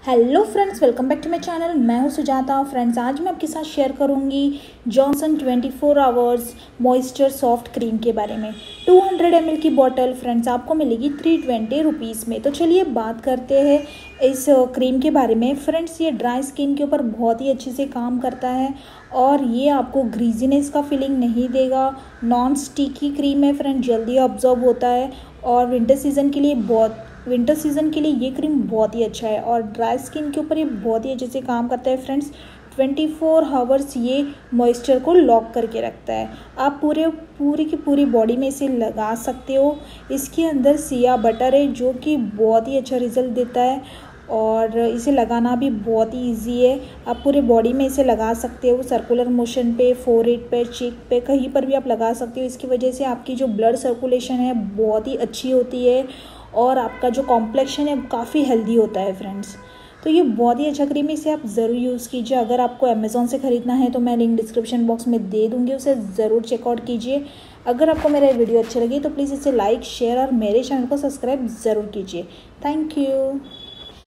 Hello friends, welcome back to my channel. मैं हूं Sujata. Friends, आज मैं आपके साथ शेयर करूंगी Johnson 24 hours moisture soft cream के बारे में। 200 ml की बॉटल फ्रेंड्स आपको मिलेगी 320 रुपीज़ में। तो चलिए बात करते हैं इस क्रीम के बारे में। फ्रेंड्स, ये ड्राई स्किन के ऊपर बहुत ही अच्छे से काम करता है और ये आपको ग्रीजीनेस का फीलिंग नहीं देगा। नॉन स्टिकी क्रीम है फ्रेंड, जल्दी ऑब्जॉर्ब होता है और विंटर सीज़न के लिए ये क्रीम बहुत ही अच्छा है और ड्राई स्किन के ऊपर ये बहुत ही अच्छे से काम करता है फ्रेंड्स। 24 आवर्स ये मॉइस्चर को लॉक करके रखता है। आप पूरी की पूरी बॉडी में इसे लगा सकते हो। इसके अंदर सिया बटर है जो कि बहुत ही अच्छा रिजल्ट देता है और इसे लगाना भी बहुत ही ईजी है। आप पूरे बॉडी में इसे लगा सकते हो, सर्कुलर मोशन पे, फोरहेड पे, चीक पे, कहीं पर भी आप लगा सकते हो। इसकी वजह से आपकी जो ब्लड सर्कुलेशन है बहुत ही अच्छी होती है और आपका जो कॉम्प्लेक्शन है काफ़ी हेल्दी होता है फ्रेंड्स। तो ये बहुत ही अच्छा क्रीम है, इसे आप ज़रूर यूज़ कीजिए। अगर आपको अमेज़ॉन से ख़रीदना है तो मैं लिंक डिस्क्रिप्शन बॉक्स में दे दूँगी, उसे ज़रूर चेकआउट कीजिए। अगर आपको मेरा वीडियो अच्छी लगी तो प्लीज़ इसे लाइक, शेयर और मेरे चैनल को सब्सक्राइब ज़रूर कीजिए। Thank you.